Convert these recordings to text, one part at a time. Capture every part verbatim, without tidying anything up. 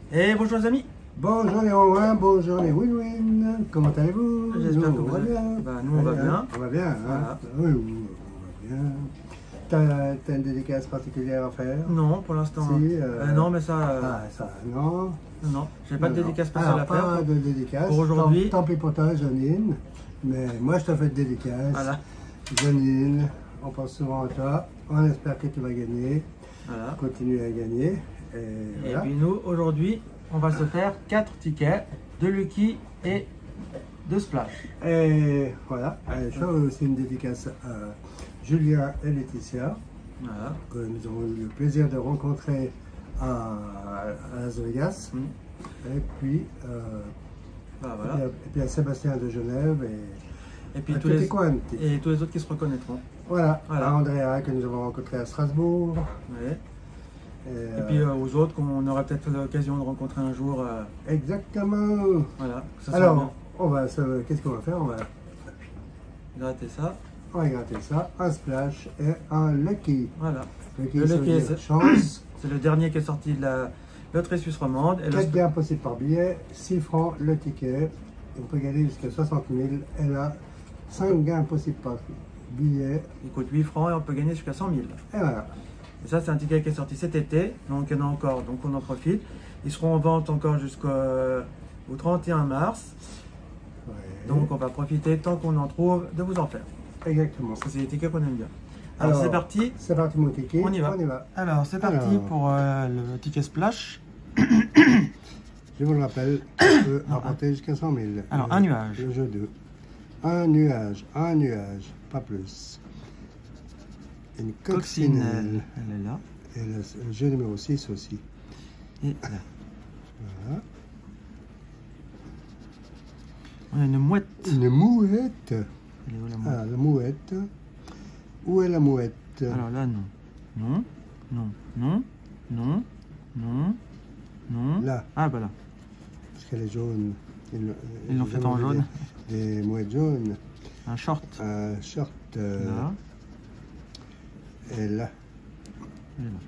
Et bonjour les amis. Bonjour les Romains, bonjour les Win-Win, comment allez-vous? J'espère que on vous va allez bien. Bah, nous on va bien. On va bien, hein? Voilà. Oui, oui, on va bien. T'as t'as une dédicace particulière à faire? Non, pour l'instant. Si, euh... euh, non, mais ça. Euh... Ah, ça, non. Non, j'ai pas non, de dédicace non. spéciale Alors, à faire. pas Pour, de dédicace. pour aujourd'hui. Tant, tant pis pour toi, Janine. Mais moi, je te fais de dédicace. Voilà. Janine, on pense souvent à toi. On espère que tu vas gagner. Voilà. Continue à gagner. Et, Et voilà. puis nous, aujourd'hui, on va se faire quatre tickets de Lucky et de Splash. Et voilà, et je fais aussi une dédicace à Julien et Laetitia, Voilà. que nous avons eu le plaisir de rencontrer à, à Las Vegas. Mm. Et puis, euh, Bah, et, voilà. puis à, et puis à Sébastien de Genève et, Et puis à tous les, Tutti Quanti. et tous les autres qui se reconnaîtront. Voilà, Voilà. à Andrea que nous avons rencontré à Strasbourg. Ouais. Et, Et puis euh, aux autres qu'on aura peut-être l'occasion de rencontrer un jour. Euh, exactement. voilà. Que ça soit Alors, bien. on va se, qu'est-ce qu'on va faire? On va, Gratter ça. on va gratter ça, un splash et un lucky. Voilà. Lucky, Le ça veut Lucky, dire c'est- chance. C'est le dernier qui est sorti de la loterie suisse romande. Et le quatre sp- gains possibles par billet, six francs le ticket. On peut gagner jusqu'à soixante mille. Elle a cinq gains possibles par billet. il coûte huit francs et on peut gagner jusqu'à cent mille. Et voilà. Et ça, c'est un ticket qui est sorti cet été, donc il y en a encore, donc on en profite. Ils seront en vente encore jusqu'au au trente et un mars, Ouais. donc on va profiter tant qu'on en trouve de vous en faire. Exactement. Parce que c'est des tickets qu'on aime bien. Alors, Alors, c'est parti, C'est parti mon ticket. On y va. On y va. alors c'est parti Alors. pour euh, le ticket splash. Je vous le rappelle, on peut Non, rapporter jusqu'à cent mille. Alors, Le- un nuage. Le jeu deux. Un nuage, un nuage, pas plus. Une Coccinelle, coccinelle. elle est là, Et le, le jeu numéro six aussi. et là. Voilà. On a une mouette. Une mouette. Elle est où la mouette? Ah, la mouette. Où est la mouette? Alors là, non. Non, non, non, non, non, non. Là, Ah, bah là. parce qu'elle est jaune. Ils, Ils l'ont fait en mis jaune. Des, des mouettes jaunes. Un short. Un short. euh, Là. Et là. Elle est là.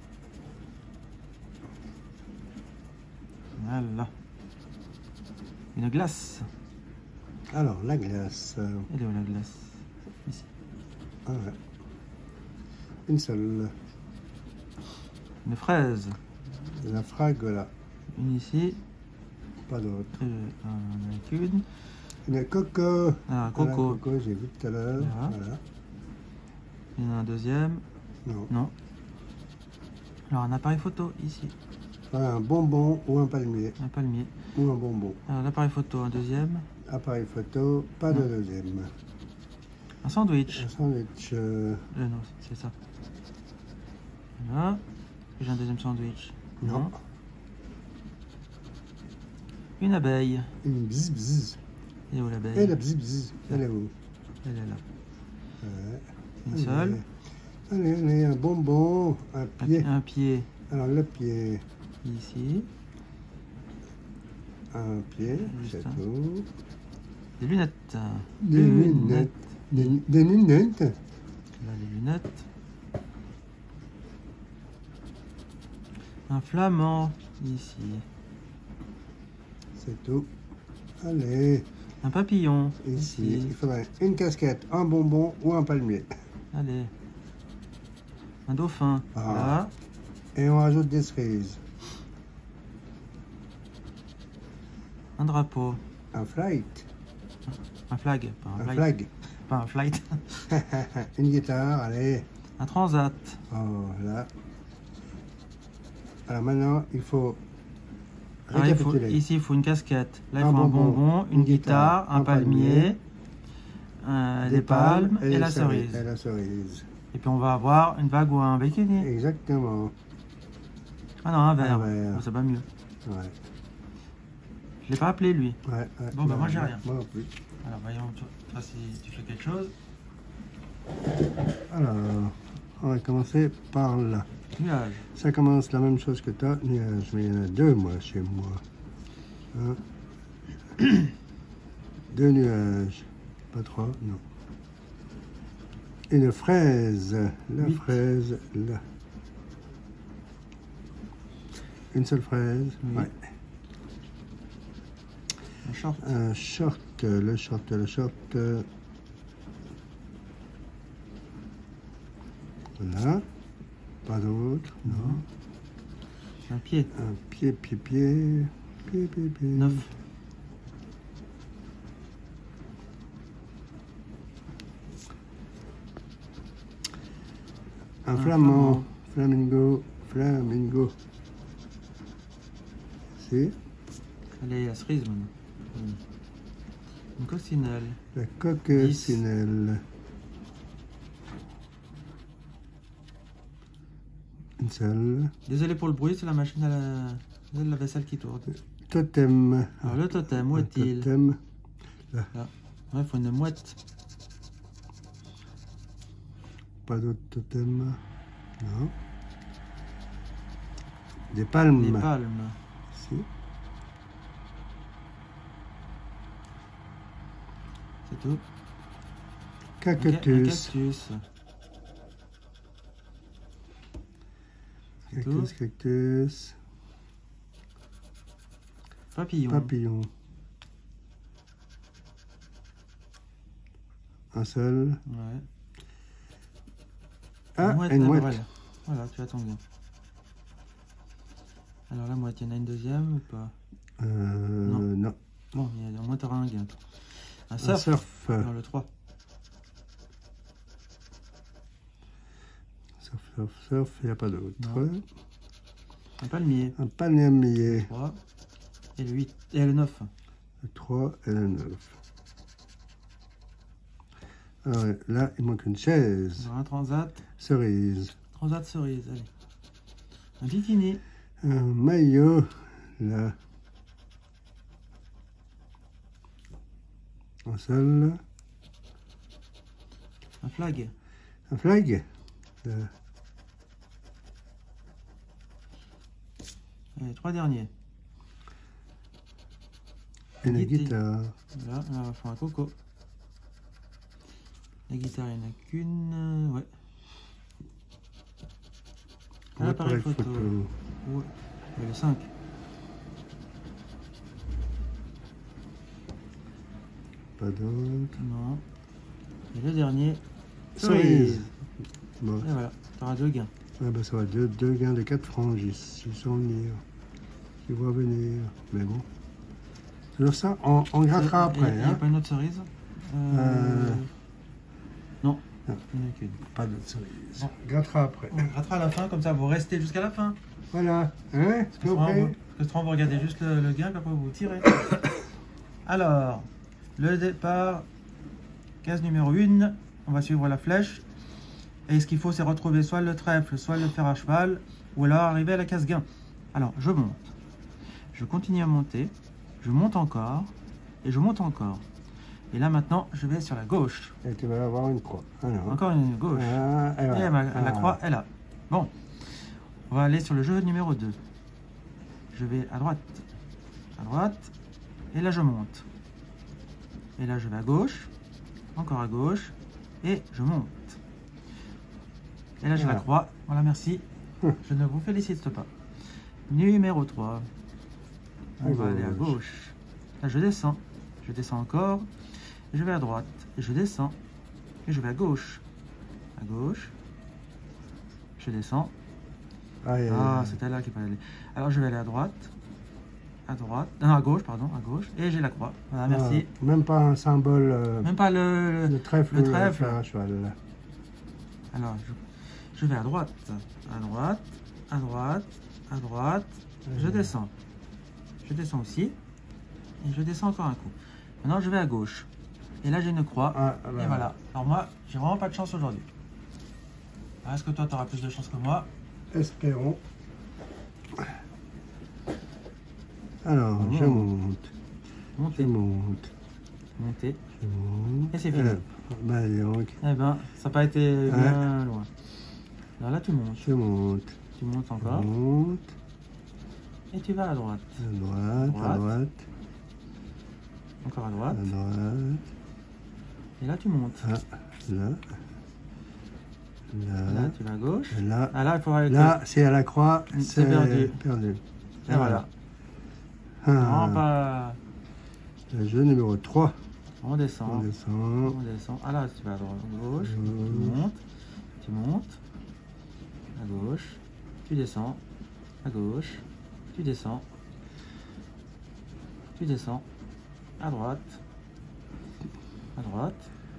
Voilà. Une glace. Alors, la glace. Elle est où la glace? Ici. Ah ouais. Une seule. Une fraise. La fragola. Une ici. Pas d'autre. Euh, un avec une. Une coco. Ah, Voilà, coco. coco, j'ai vu tout à l'heure. Voilà. Voilà. Il y en a un deuxième. Non. Non. Alors un appareil photo ici. Voilà, un bonbon ou un palmier. Un palmier. Ou un bonbon. Alors l'appareil photo, un deuxième. Appareil photo, pas de Non. deuxième. Un sandwich. Un sandwich. euh, Euh, non, c'est ça. Voilà. J'ai un deuxième sandwich. Non. Une abeille. Une bzz bzz. Et où l'abeille? Et la bzz bzz. Elle est où? Elle est là. Ouais. Une Allez. seule. Allez, allez, un bonbon, un Un, pied. un pied Alors le pied, ici. un pied, Juste c'est un. tout. Des lunettes. Des lunettes. Des, des lunettes. Là, les lunettes. Un flamand ici. C'est tout. Allez, Un papillon ici, ici. il faudrait une casquette, un bonbon ou un palmier. Allez. Un dauphin. Ah. Là. Et on rajoute des cerises. Un drapeau. Un flight, Un flag. Pas un, un flight. flag. Pas un flight. Une guitare, allez. Un transat. Oh, là. Alors maintenant, il faut Alors, il faut- récapituler. ici, il faut une casquette. Là, il Un faut un bonbon, bonbon, une, une guitare, guitare, un un palmier, un- des palmes et, les la cerises. cerise. Et la cerise. Et puis, on va avoir une vague ou un bikini. Exactement. Ah non, un verre. Un verre. Oh, c'est pas mieux. Ouais. Je l'ai pas appelé, lui. Ouais, ouais. Bon, bah, moi, j'ai Ouais, rien. Moi non plus. Alors, voyons, toi, toi, si tu fais quelque chose. Alors, on va commencer par là. Nuage. Ça commence la même chose que toi, nuage. Mais il y en a deux, moi, chez moi. Hein? Deux nuages. Pas trois, non. Une fraise. La Huit. fraise, là. Une seule fraise. Oui. Ouais. Un short. Un short, le short, le short. Voilà. Pas d'autre, non. Un pied. Un pied, pied, pied. Pied, pied, pied. neuf. Un, Un flamand. Flamingo. Flamingo. C'est Allez, la cerise maintenant. Oui. Une coccinelle. la coccinelle. Une seule. Désolé pour le bruit, c'est la machine à la, la vaisselle qui tourne. Totem. Alors le totem, où Un est-il? totem. Là. Ouais, il faut une mouette. Pas d'autre totem. Non. Des palmes. Des palmes. Si. C'est tout. Cactus. Un, ca un cactus. Cactus, cactus. Papillon. Papillon. Un seul. Ouais. Ah, mouette, une ah, mouette. Voilà. Voilà, tu as ton gain. Alors la mouette, il y en a une deuxième ou pas? Euh, Non. non. Bon, il y a, au moins tu auras un gain. Un Un surf. surf. Alors le trois. Surf, surf, surf, il n'y a pas d'autre. Non. Un palmier. Un palmier. trois. Et le huit. Et le neuf. Le trois et le neuf. Alors là, il manque une chaise. Alors un transat. Cerise. Transat cerise, allez. Un bikini. Un maillot. Là. Un seul. Un flag. Un flag. Là. Allez, trois derniers. Une Guitare. guitare. Là, là, on va faire un coco. La guitare, il n'y en a qu'une. Ouais. Un Un appareil appareil photo. photo. Ouais. Et le cinq. Pas d'autre. Non. Et le dernier. Cerise. Bon. Et voilà, tu auras deux gains. Ah bah ça va, deux, deux gains de quatre francs, j'y j'y sens venir. J'y vois venir. Mais bon. Alors ça, on, on grattera après. Il n'y a Hein. pas une autre cerise euh... Euh, Non, non. il n'y en a qu'une. Pas d'autre cerise. Bon. On grattera après. On grattera à la fin, comme ça vous restez jusqu'à la fin. Voilà. Hein? Parce que souvent, vous, parce que souvent, vous regardez juste le, le gain, puis après vous tirez. Alors, le départ, case numéro un, on va suivre la flèche. Et ce qu'il faut, c'est retrouver soit le trèfle, soit le fer à cheval, ou alors arriver à la case gain. Alors, je monte. Je continue à monter. Je monte encore. Et je monte encore. Et là, maintenant, je vais sur la gauche. Et tu vas avoir une croix. Alors. Encore une gauche. Ah, et Et voilà. ma- la Ah. croix est là. Bon. On va aller sur le jeu numéro deux. Je vais à droite. À droite. Et là, je monte. Et là, je vais à gauche. Encore à gauche. Et je monte. Et là, j'ai la Voilà. croix. Voilà, merci. Hum. Je ne vous félicite pas. Numéro trois. On À va aller à gauche. gauche. Là, je descends. Je descends encore. Et je vais à droite. Et je descends. Et je vais à gauche. À gauche. Je descends. Ah, et- Ah, c'était là qu'il fallait aller. Alors, je vais aller à droite. À droite. Non, à gauche, pardon. À gauche. Et j'ai la croix. Voilà, merci. Ah, même pas un symbole euh, Même pas le... de trèfle le ou le trèfle. fer à cheval. Alors, je, je vais à droite. À droite. À droite. À droite. Je Euh. descends. Je descends aussi. Et je descends encore un coup. Maintenant, je vais à gauche. Et là, j'ai une croix. Ah, ah, bah, Et voilà. Alors moi, j'ai vraiment pas de chance aujourd'hui. Alors, est-ce que toi, tu auras plus de chance que moi? Espérons. Alors, Oh. je monte. Je Montez. monte. Montez. Je monte. Et c'est fini. Hop. Bah, dis donc. Eh ben, ça n'a pas été bien loin. Alors là, tu montes. Je monte. Tu montes Je encore. monte. Et tu vas à droite. À droite, Droite. à droite, Encore à à droite. droite. Et là, tu montes. Ah, là. Là, Là. tu vas à gauche. Et là. Ah, là, il faut aller. Là, c'est à la croix. C'est perdu. perdu. Et voilà. Ah. Non, pas... Le jeu numéro trois. On descend. On descend. On descend. Ah là, tu vas à droite, à gauche. Gauche. Tu montes. Tu montes. À gauche. Tu descends. À gauche. Tu descends. Tu descends. À droite. À droite.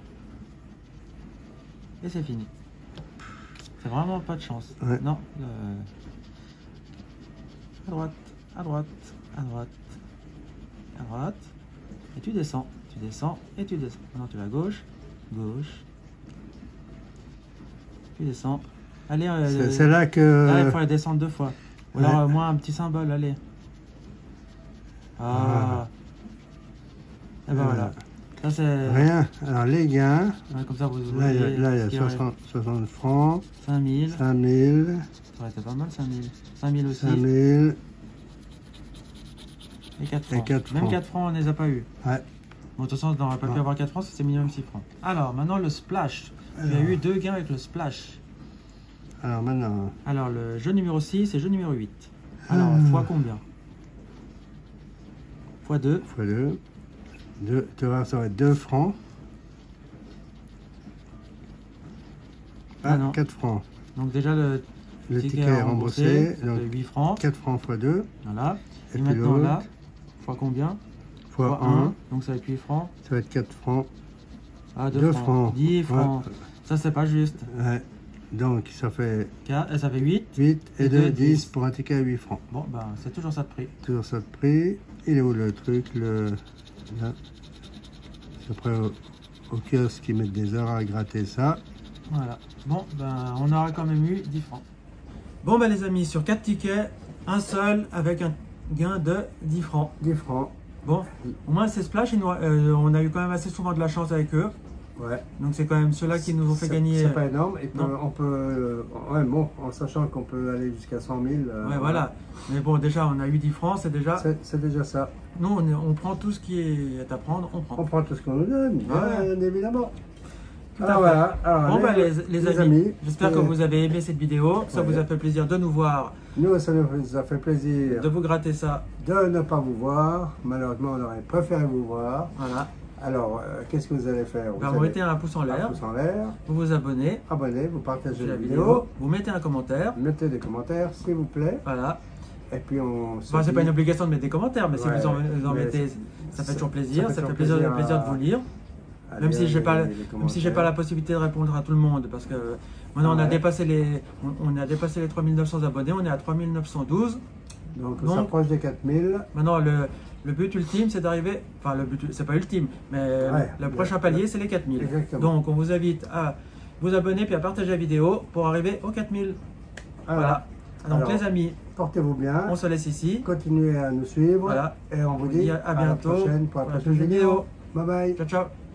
Et c'est fini. C'est vraiment pas de chance. Ouais. Non. euh, À droite. À droite. À droite. À droite. Et tu descends. Tu descends et tu descends. Maintenant tu vas à gauche. Gauche. Tu descends. Allez. euh, C'est c'est là que... Là, il faut aller descendre deux fois. Ou alors Ouais. euh, moins un petit symbole, allez. Ah. Et ben Euh, voilà. Ça c'est. Rien. Alors les gains, Ouais, comme ça vous là il y a, voyez. là, il y a ce qu'il reste. soixante, soixante francs, cinq mille. cinq mille, Ça aurait été pas mal, cinq mille. cinq mille aussi. cinq mille. Et quatre et francs. quatre Même francs. quatre francs, on ne les a pas eu. Ouais. Bon, de toute façon, on n'aurait pas pu Ouais. avoir quatre francs, c'est minimum six francs. Alors, maintenant le splash. Il y a Alors. eu deux gains avec le splash. Alors maintenant, Alors, le jeu numéro six et jeu numéro huit. Alors, Ah. fois combien? Fois deux. fois deux. Deux, tu vas, ça va être deux francs. Ah Ah, non. quatre francs. Donc, déjà, le, Le ticket ticket est remboursé, remboursé. Donc de huit francs. quatre francs fois deux. Voilà. Et Et, puis maintenant, l'autre. là, fois combien? Fois un. un. Donc, ça va être huit francs. Ça va être quatre francs. Ah, deux, Deux francs. francs. dix francs. Ouais. Ça, c'est pas juste. Ouais. Donc ça fait quatre, ça fait huit. huit et Et deux, deux, dix dix. pour un ticket à huit francs. Bon, ben, c'est toujours ça de prix. Toujours ça de prix. Il est où le truc le... Là. C'est après au, au kiosque qui mettent des heures à gratter ça. Voilà. Bon, ben, on aura quand même eu dix francs. Bon, ben, les amis, sur quatre tickets, un seul avec un gain de dix francs. dix francs. Bon, au moins, ces splash, ils nous- euh, on a eu quand même assez souvent de la chance avec eux. Ouais. Donc, c'est quand même ceux-là qui nous ont fait C'est- gagner. C'est pas énorme. Et peut- Non. on peut, euh, ouais, bon, en sachant qu'on peut aller jusqu'à cent mille. euh, Ouais, voilà. Mais bon, déjà, on a eu dix francs, c'est déjà. C'est c'est déjà ça. Nous, on, est- on prend tout ce qui est à prendre, on On prend. prend tout ce qu'on nous donne, bien Ouais. évidemment. Tout à Ah, fait. voilà. Alors, Bon, ben, les, les amis, j'espère que euh, vous avez aimé cette vidéo. Ça Ouais. vous a fait plaisir de nous voir, Nous, ça nous a fait plaisir de vous gratter ça. de ne pas vous voir. Malheureusement, on aurait préféré vous voir. Voilà. Alors, euh, qu'est-ce que vous allez faire Ben, Vous vous allez- mettez un pouce en un l'air, pouce en l'air, vous vous abonnez abonnez, vous partagez à la la vidéo, vidéo, vous mettez un commentaire. mettez des commentaires s'il vous plaît. Voilà. Et puis on se Enfin, c'est dit- pas une obligation de mettre des commentaires, mais si Ouais, vous en, vous en mais mettez, c'est- ça fait ça- toujours plaisir. ça Ça fait fait, toujours plaisir, plaisir plaisir à- de vous lire. à Même lire si j'ai les- pas, les même si j'ai commentaires. pas la possibilité de répondre à tout le monde, parce que maintenant on a Ouais. dépassé les, on, on a dépassé les trois mille neuf cents abonnés, on est à trois mille neuf cent douze. Donc on Donc- s'approche des quatre mille. Maintenant le, le but ultime c'est d'arriver, enfin le but, c'est pas ultime, mais Ouais. le prochain palier c'est les quatre mille. Exactement. Donc on vous invite à vous abonner puis à partager la vidéo pour arriver aux quatre mille. Voilà. Donc Alors, les amis, portez-vous bien, on se laisse ici. continuez à nous suivre Voilà. et on vous On dit dit à à bientôt la prochaine pour la pour la prochaine prochaine vidéo. vidéo. Bye bye. Ciao ciao.